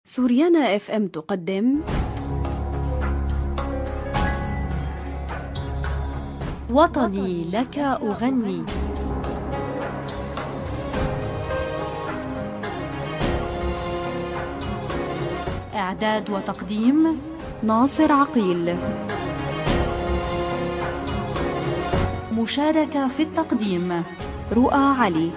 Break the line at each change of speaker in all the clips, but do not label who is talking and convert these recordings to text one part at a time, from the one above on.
سوريانا اف ام تقدم
وطني لك أغني. إعداد وتقديم
ناصر عقيل.
مشاركة في التقديم
رؤى علي.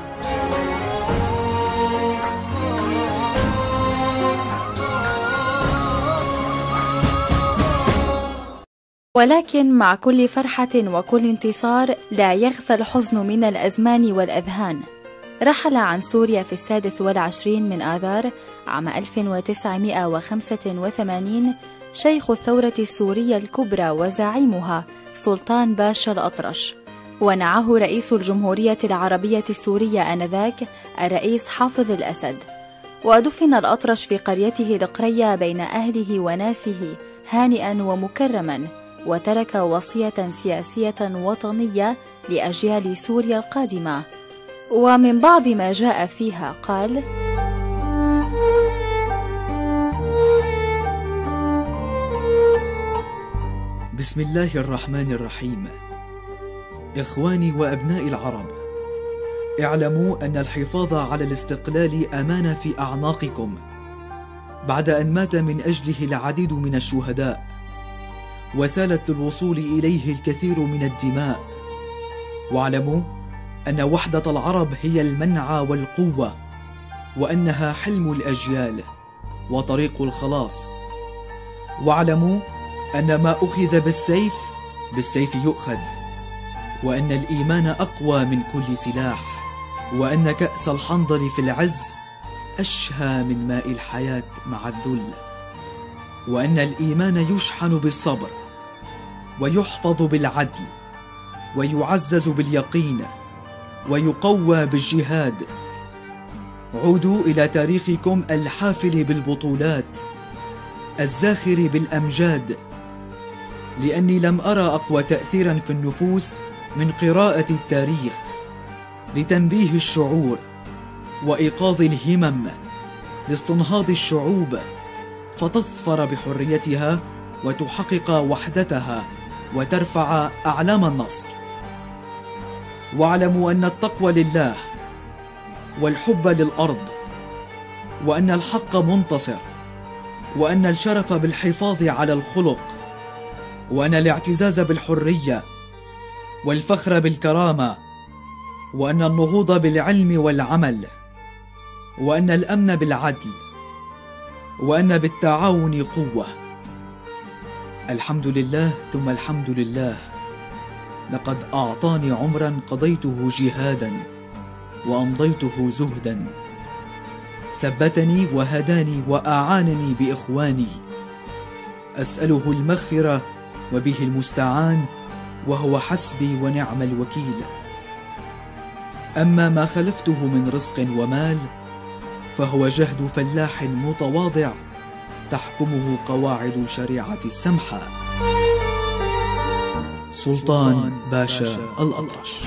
ولكن مع كل فرحة وكل انتصار لا يغفى الحزن من الأزمان والأذهان. رحل عن سوريا في 26 من آذار عام 1985 شيخ الثورة السورية الكبرى وزعيمها سلطان باشا الأطرش، ونعاه رئيس الجمهورية العربية السورية آنذاك الرئيس حافظ الأسد. ودفن الأطرش في قريته القرية بين أهله وناسه هانئا ومكرما، وترك وصية سياسية وطنية لأجيال سوريا القادمة. ومن بعض ما جاء فيها قال:
بسم الله الرحمن الرحيم. إخواني وأبناء العرب، اعلموا أن الحفاظ على الاستقلال أمانة في أعناقكم، بعد أن مات من أجله العديد من الشهداء، وسالت للوصول إليه الكثير من الدماء. واعلموا أن وحدة العرب هي المنع والقوة، وأنها حلم الأجيال وطريق الخلاص. واعلموا أن ما أخذ بالسيف يؤخذ، وأن الإيمان أقوى من كل سلاح، وأن كأس الحنظل في العز أشهى من ماء الحياة مع الذل، وأن الإيمان يشحن بالصبر، ويحفظ بالعدل، ويعزز باليقين، ويقوى بالجهاد. عودوا إلى تاريخكم الحافل بالبطولات، الزاخر بالأمجاد، لأني لم أرى أقوى تأثيرا في النفوس من قراءة التاريخ، لتنبيه الشعور وإيقاظ الهمم، لاستنهاض الشعوب فتظفر بحريتها وتحقق وحدتها وترفع أعلام النصر. واعلموا أن التقوى لله، والحب للأرض، وأن الحق منتصر، وأن الشرف بالحفاظ على الخلق، وأن الاعتزاز بالحرية، والفخر بالكرامة، وأن النهوض بالعلم والعمل، وأن الأمن بالعدل، وأن بالتعاون قوة. الحمد لله ثم الحمد لله، لقد أعطاني عمرا قضيته جهادا وأمضيته زهدا، ثبتني وهداني وأعانني بإخواني، أسأله المغفرة وبه المستعان، وهو حسبي ونعم الوكيل. أما ما خلفته من رزق ومال فهو جهد فلاح متواضع تحكمه قواعد الشريعة السمحاء. سلطان باشا الأطرش.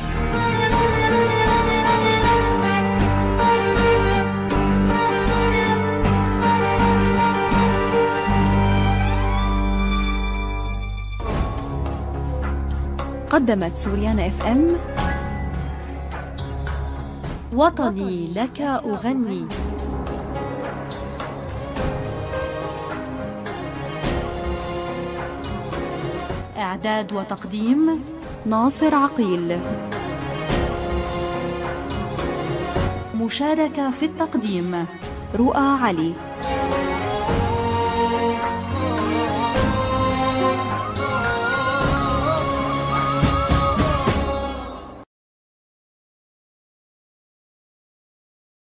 قدمت سوريانا اف ام
وطني لك أغني. إعداد وتقديم
ناصر عقيل.
مشاركة في التقديم
رؤى علي.